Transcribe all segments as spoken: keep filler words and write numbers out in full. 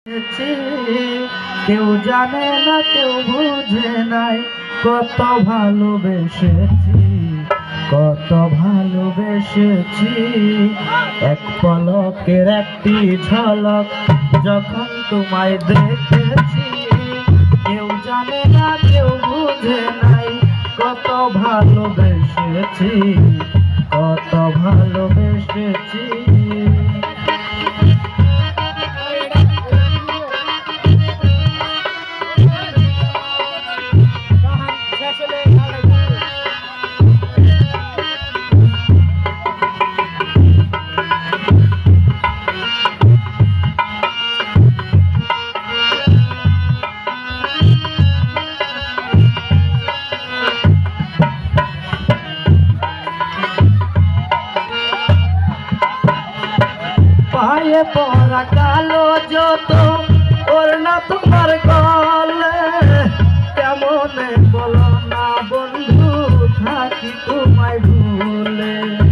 কেউ জানে না কেউ বুঝে নাই কত ভালোবেসেছি, কত ভালোবেসেছি। এক পলকের একটি ঝলক যখন তোমায় দেখেছি, কেউ জানে না কেউ বুঝে নাই কত ভালোবেসেছি, কত ভালোবেসেছি। পায়ে পরা কালো যত ওর না তোমার গলে, কেমনে বলো না বন্ধু থাকি তোমায় ভুলে।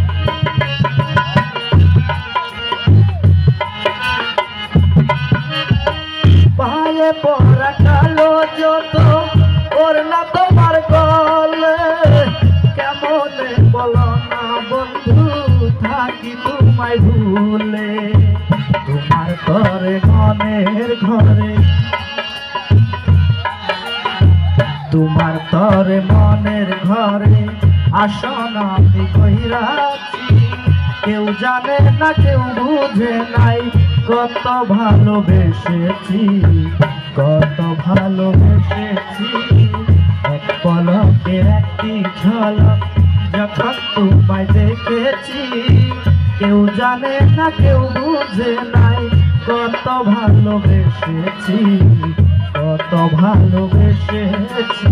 পায়ে পরা কালো যত ওর না তোমার গলে, কেমনে বলো না বন্ধু থাকি তোমায় ভুলে। তোমার ঘরে মনের ঘরে, তোমার তরে মনের ঘরে আসন আমি কইরাছি। কেউ জানে না কেউ বুঝে নাই কত ভালোবেসেছি, কত ভালোবেসেছি। এক পলকের একটি ঝলক যখন তোমায় দেখেছি, কেউ জানে না কেউ বুঝে নাই কত ভালোবেসেছি, কত ভালোবেসেছি।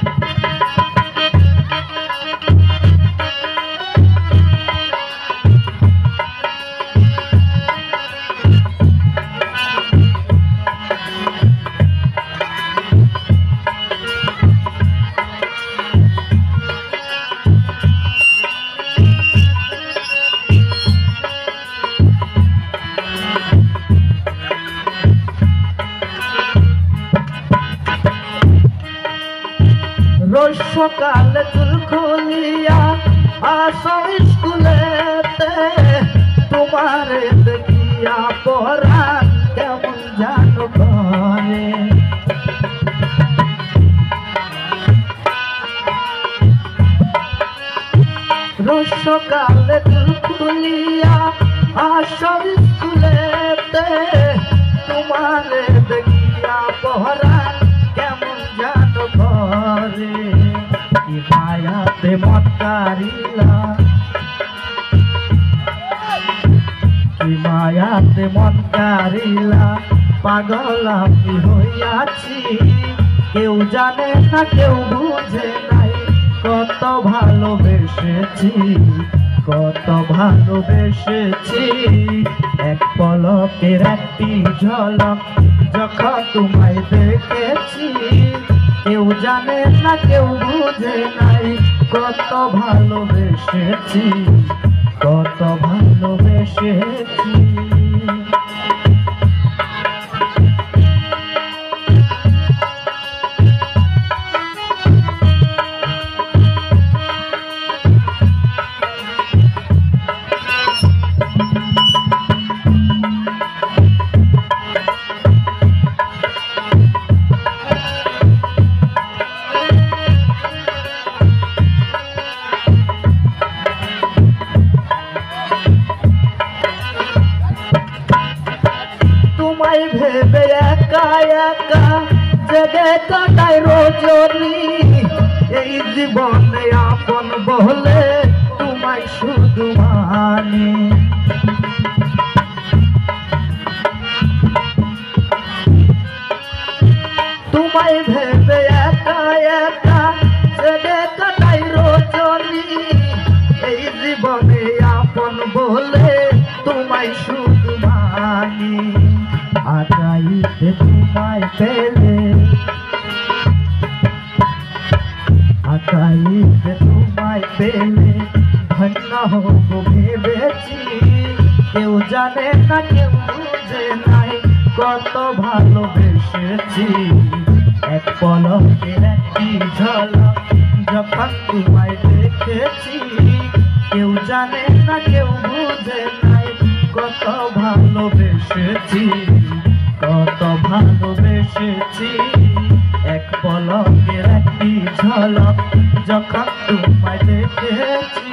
রোজ সকালে চুল খুলিয়া আসো স্কুলেতে, তোমারে দেখিয়া পড়ান কেমন জানো করে। রোজ সকালে চুল খুলিয়া আসো স্কুলেতে, তোমারে দেখিয়া পড়ান কেমন জানো করে। কি মায়াতে মন কারিলা, কি মায়াতে মন কারিলা, পাগল আমি হইয়াছি। কেউ জানে না কেউ বুঝে নাই কত ভালোবেসেছি, কত ভালোবেসেছি। এক পলকের একটি ঝলক যখন তোমায় দেখেছি, কেউ জানে না কেউ বুঝে নাই কত ভালোবেসেছি, কত ভালোবেসেছি। তোমায় ভেবে একা একা জেগে কাটাই রজনী, এই জীবনে আপন বলে তোমায় শুধু মানি। তোমায় ভেবে একা একা জেগে কাটাই রজনী, এই জীবনে আপন বলে তোমায় শুধু মানি। আগাইতে তোমায় পেলে, আগাইতে তোমায় পেলে ধন্য হব ভেবেছি। কেউ জানে না কেউ বুঝে নাই কত ভালোবেসেছি এক পলকের একটি ঝলক যখন তোমায় দেখেছি কেউ জানে না কেউ বুঝে নাই কত ভালোবেসেছি কত ভালোবেসেছি এক পলকের একটি ঝলক যখন তোমায় দেখেছি